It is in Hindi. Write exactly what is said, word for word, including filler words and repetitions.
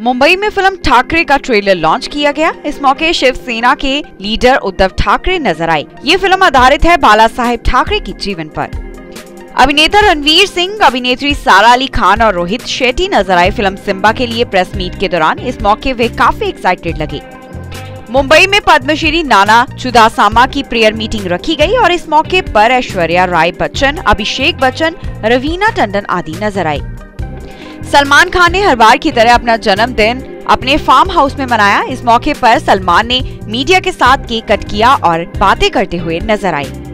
मुंबई में फिल्म ठाकरे का ट्रेलर लॉन्च किया गया। इस मौके शिवसेना के लीडर उद्धव ठाकरे नजर आए। ये फिल्म आधारित है बाला साहेब ठाकरे की जीवन पर। अभिनेता रणवीर सिंह, अभिनेत्री सारा अली खान और रोहित शेट्टी नजर आए फिल्म सिम्बा के लिए प्रेस मीट के दौरान। इस मौके वे काफी एक्साइटेड लगे। मुंबई में पद्मश्री नाना चुदासामा की प्रेयर मीटिंग रखी गई और इस मौके पर ऐश्वर्या राय बच्चन, अभिषेक बच्चन, रवीना टंडन आदि नजर आए। सलमान खान ने हर बार की तरह अपना जन्मदिन अपने फार्म हाउस में मनाया। इस मौके पर सलमान ने मीडिया के साथ केक कट किया और बातें करते हुए नजर आए।